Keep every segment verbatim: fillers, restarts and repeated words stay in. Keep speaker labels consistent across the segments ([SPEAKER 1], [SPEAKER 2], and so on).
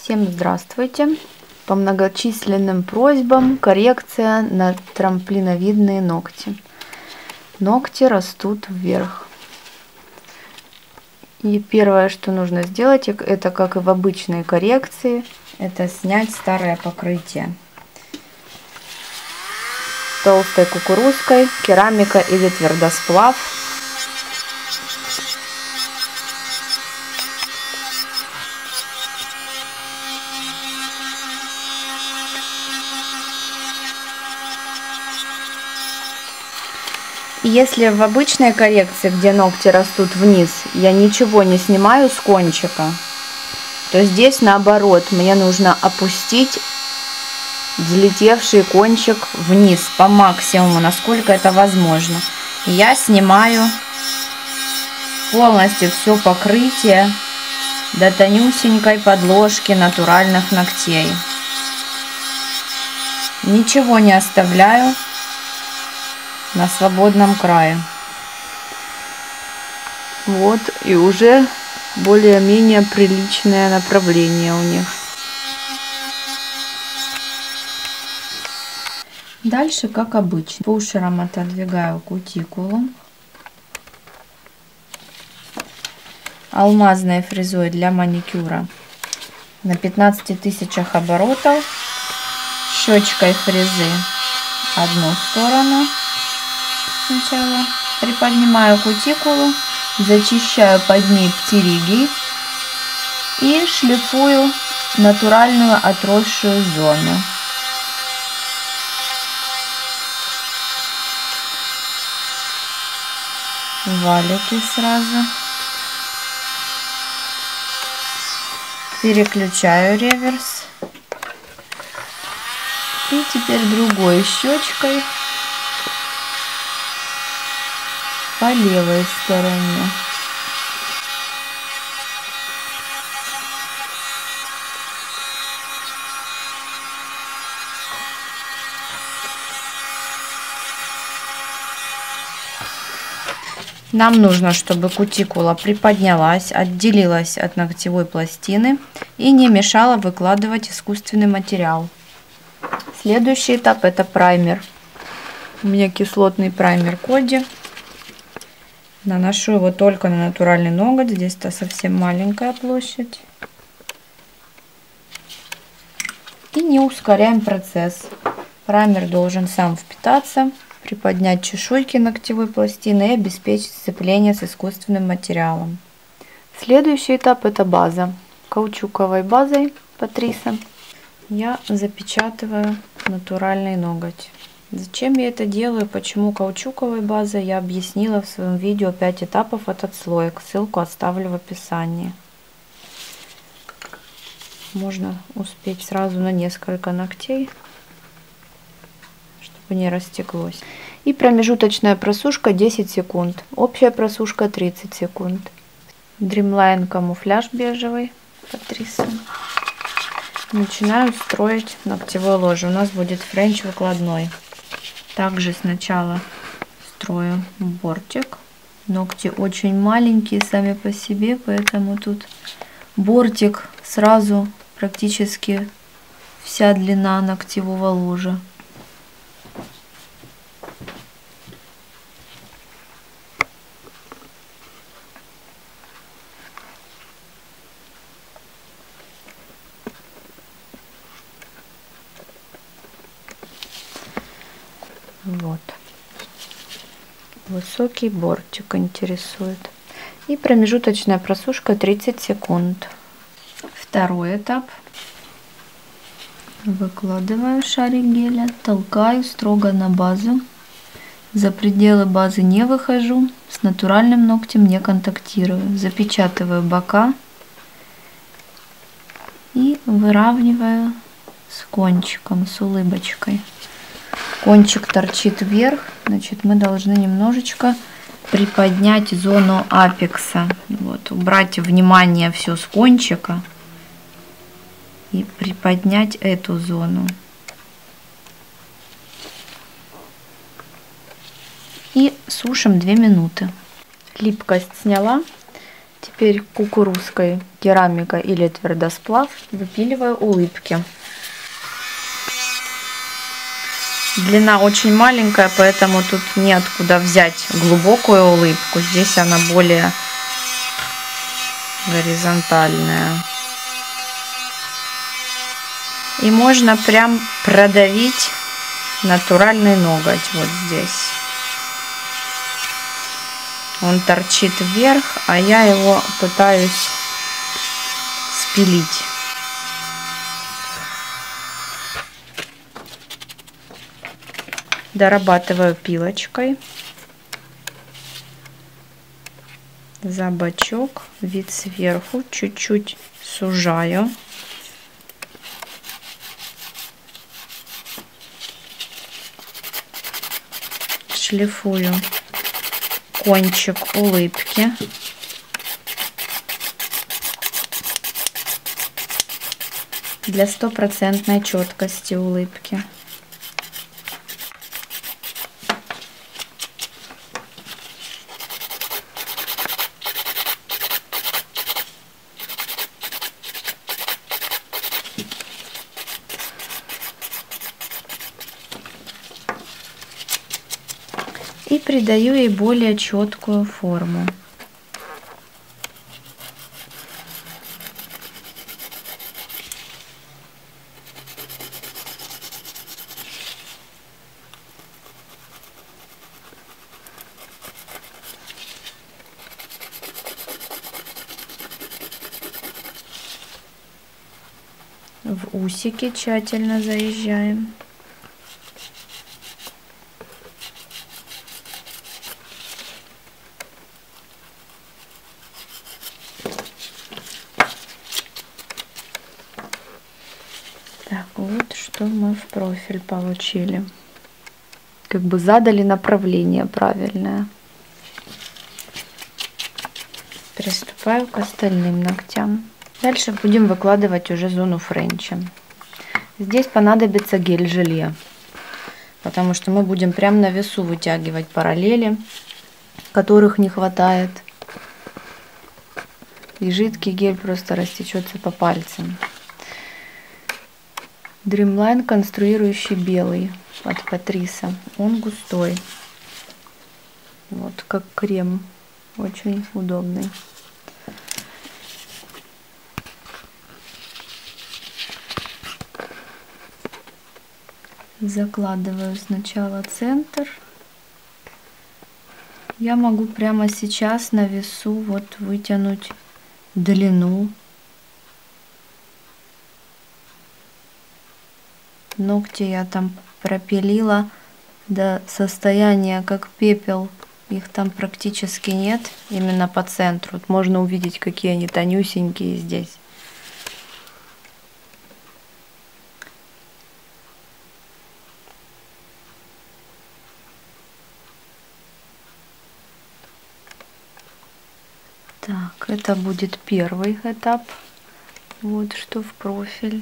[SPEAKER 1] Всем здравствуйте! По многочисленным просьбам коррекция на трамплиновидные ногти. Ногти растут вверх. И первое, что нужно сделать, это, как и в обычной коррекции, это снять старое покрытие. Толстой кукурузкой, керамика или твердосплав. Если в обычной коррекции, где ногти растут вниз, я ничего не снимаю с кончика, то здесь наоборот, мне нужно опустить взлетевший кончик вниз по максимуму, насколько это возможно. Я снимаю полностью все покрытие до тонюсенькой подложки натуральных ногтей. Ничего не оставляю на свободном крае. Вот, и уже более-менее приличное направление у них. Дальше, как обычно, пушером отодвигаю кутикулу. Алмазной фрезой для маникюра на пятнадцати тысячах оборотов. Щечкой фрезы одну сторону. Сначала приподнимаю кутикулу, зачищаю под ней птеригий и шлифую натуральную отросшую зону. Валики сразу. Переключаю реверс. И теперь другой щечкой по левой стороне. Нам нужно, чтобы кутикула приподнялась, отделилась от ногтевой пластины и не мешала выкладывать искусственный материал. Следующий этап — это праймер. У меня кислотный праймер Коди. Наношу его только на натуральный ноготь. Здесь-то совсем маленькая площадь. И не ускоряем процесс. Праймер должен сам впитаться, приподнять чешуйки ногтевой пластины и обеспечить сцепление с искусственным материалом. Следующий этап — это база. Каучуковой базой Патриса я запечатываю натуральный ноготь. Зачем я это делаю, почему каучуковой базой, я объяснила в своем видео пять этапов от отслоек. Ссылку оставлю в описании. Можно успеть сразу на несколько ногтей, чтобы не растеклось. И промежуточная просушка десять секунд. Общая просушка тридцать секунд. Dreamline камуфляж бежевый Патриса. Начинаю строить ногтевое ложе. У нас будет френч выкладной. Также сначала строю бортик. Ногти очень маленькие сами по себе, поэтому тут бортик сразу практически вся длина ногтевого ложа. Вот. Высокий бортик интересует. И промежуточная просушка тридцать секунд. Второй этап. Выкладываю шарик геля, толкаю строго на базу. За пределы базы не выхожу, с натуральным ногтем не контактирую. Запечатываю бока и выравниваю с кончиком, с улыбочкой. Кончик торчит вверх, значит, мы должны немножечко приподнять зону апекса. Вот, убрать внимание все с кончика и приподнять эту зону. И сушим две минуты. Липкость сняла. Теперь кукурузской, керамика или твердосплав выпиливаю улыбки. Длина очень маленькая, поэтому тут неоткуда взять глубокую улыбку. Здесь она более горизонтальная. И можно прям продавить натуральный ноготь вот здесь. Он торчит вверх, а я его пытаюсь спилить. Дорабатываю пилочкой за бочок, вид сверху, чуть-чуть сужаю. Шлифую кончик улыбки. Для стопроцентной четкости улыбки. И придаю ей более четкую форму. В усики тщательно заезжаем. Так, вот что мы в профиль получили. Как бы задали направление правильное. Приступаю к остальным ногтям. Дальше будем выкладывать уже зону френча. Здесь понадобится гель-желе, потому что мы будем прямо на весу вытягивать параллели, которых не хватает. И жидкий гель просто растечется по пальцам. Dreamline конструирующий белый от Catrice. Он густой. Вот как крем. Очень удобный. Закладываю сначала центр. Я могу прямо сейчас на весу вот вытянуть длину. Ногти я там пропилила до состояния как пепел. Их там практически нет. Именно по центру. Вот можно увидеть, какие они тонюсенькие здесь. Так, это будет первый этап. Вот что в профиль.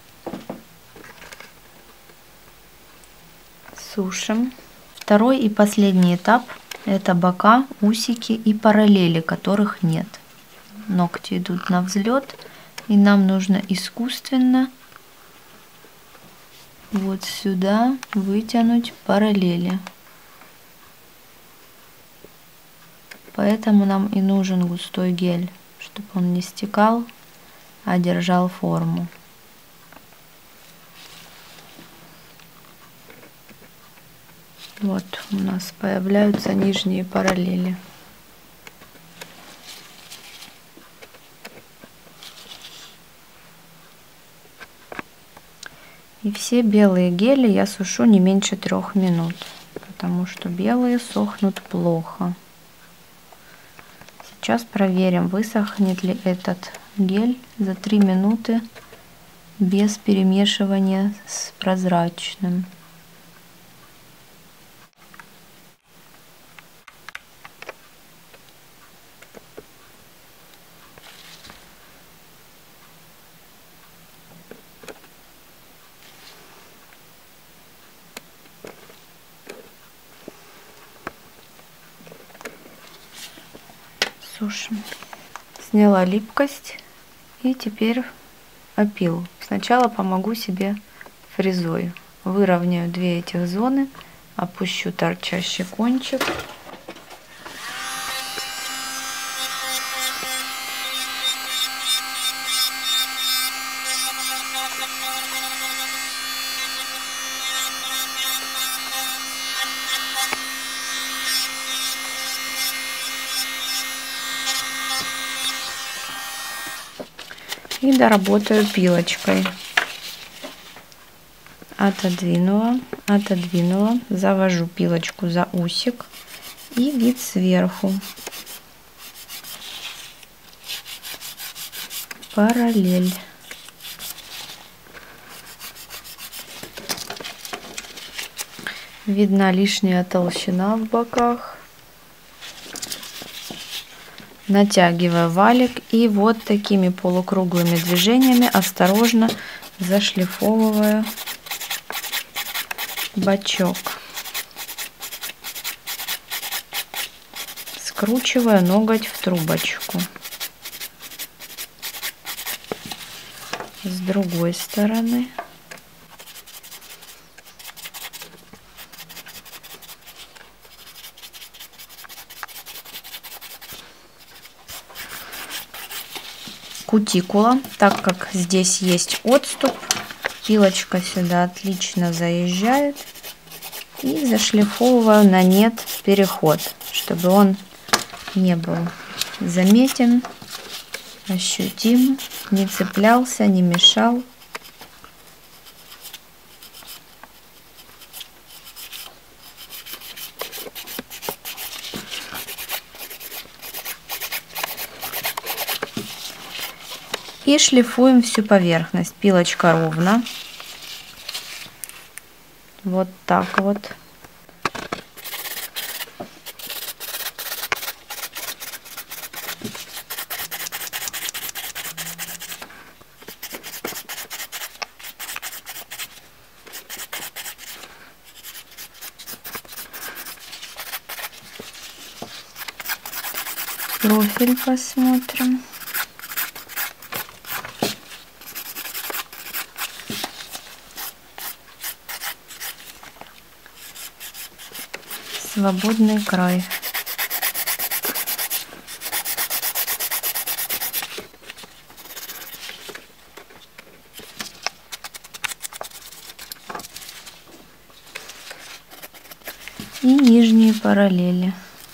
[SPEAKER 1] Сушим. Второй и последний этап — это бока, усики и параллели, которых нет. Ногти идут на взлет, и нам нужно искусственно вот сюда вытянуть параллели. Поэтому нам и нужен густой гель, чтобы он не стекал, а держал форму. Вот у нас появляются нижние параллели. И все белые гели я сушу не меньше трех минут, потому что белые сохнут плохо. Сейчас проверим, высохнет ли этот гель за три минуты без перемешивания с прозрачным. Сушим. Сняла липкость и теперь опил. Сначала помогу себе фрезой. Выровняю две этих зоны, опущу торчащий кончик. И доработаю пилочкой. Отодвинула, отодвинула, завожу пилочку за усик и вид сверху. Параллель. Видна лишняя толщина в боках. Натягиваю валик и вот такими полукруглыми движениями осторожно зашлифовываю бачок. Скручиваю ноготь в трубочку. С другой стороны. Кутикула, так как здесь есть отступ, пилочка сюда отлично заезжает, и зашлифовываю на нет переход, чтобы он не был заметен, ощутим, не цеплялся, не мешал. И шлифуем всю поверхность. Пилочка ровно. Вот так вот. Профиль посмотрим. Свободный край. И нижние параллели.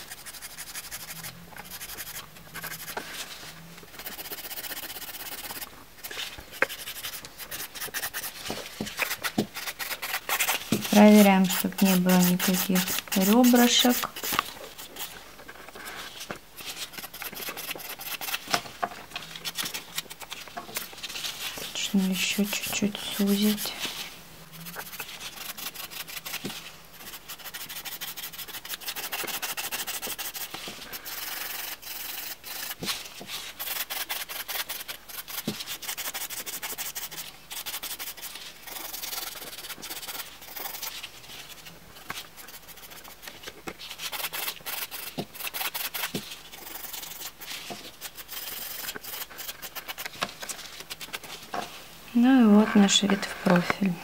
[SPEAKER 1] Проверяем, чтобы не было никаких ребрышек. Нужно еще чуть-чуть сузить. Ну и вот наш вид в профиль.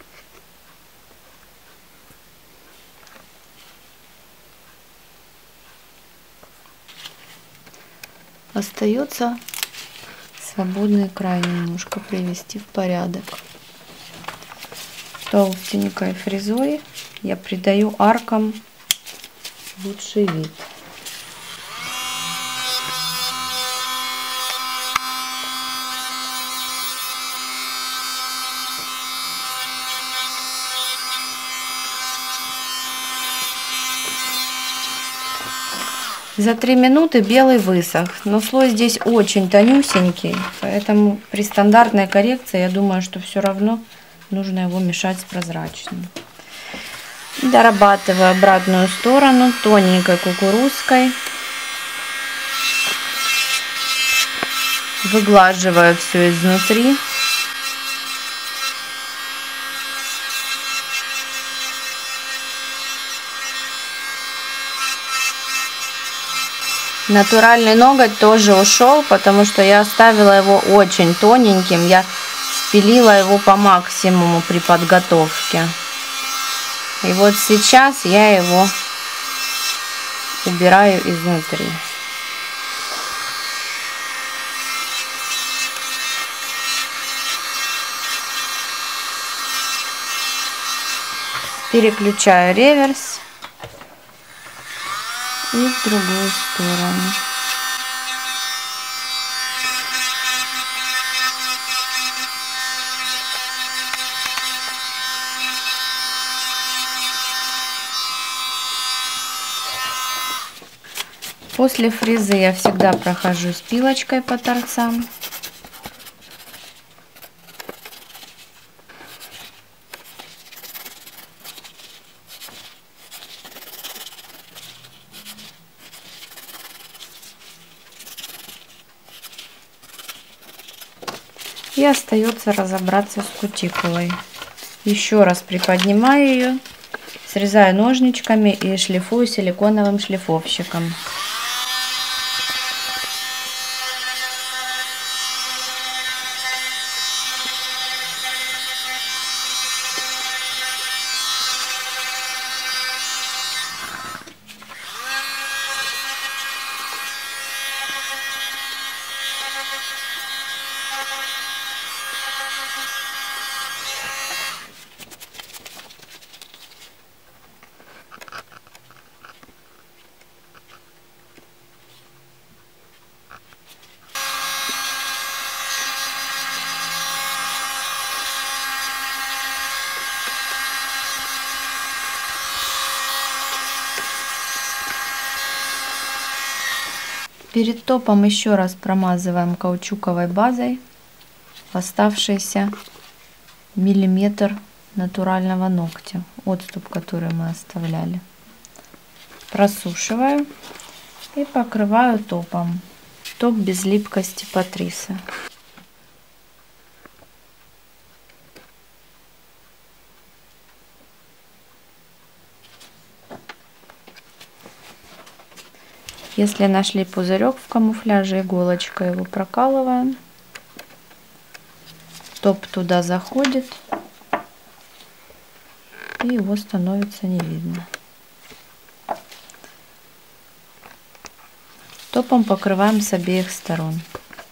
[SPEAKER 1] Остается свободный край немножко привести в порядок. Толстенькой фрезой я придаю аркам лучший вид. За три минуты белый высох, но слой здесь очень тонюсенький, поэтому при стандартной коррекции я думаю, что все равно нужно его мешать с прозрачным. Дорабатываю обратную сторону тоненькой кукурузкой, выглаживаю все изнутри. Натуральный ноготь тоже ушел, потому что я оставила его очень тоненьким. Я спилила его по максимуму при подготовке. И вот сейчас я его убираю изнутри. Переключаю реверс и в другую сторону. После фрезы я всегда прохожусь пилочкой по торцам. И остается разобраться с кутикулой. Еще раз приподнимаю ее, срезаю ножничками и шлифую силиконовым шлифовщиком. Перед топом еще раз промазываем каучуковой базой оставшийся миллиметр натурального ногтя, отступ, который мы оставляли. Просушиваю и покрываю топом. Топ без липкости Патриса. Если нашли пузырек в камуфляже, иголочкой его прокалываем. Топ туда заходит, и его становится не видно. Топом покрываем с обеих сторон.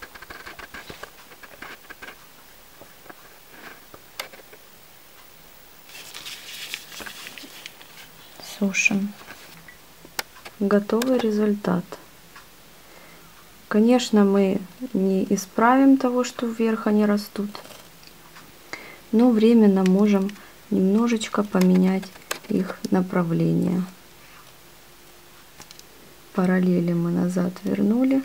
[SPEAKER 1] Сушим. Готовый результат. Конечно, мы не исправим того, что вверх они растут, но временно можем немножечко поменять их направление. Параллели мы назад вернули.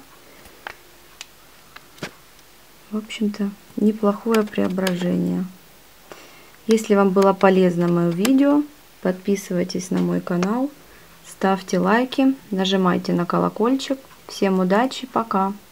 [SPEAKER 1] В общем-то, неплохое преображение. Если вам было полезно мое видео, подписывайтесь на мой канал. Ставьте лайки, нажимайте на колокольчик. Всем удачи, пока!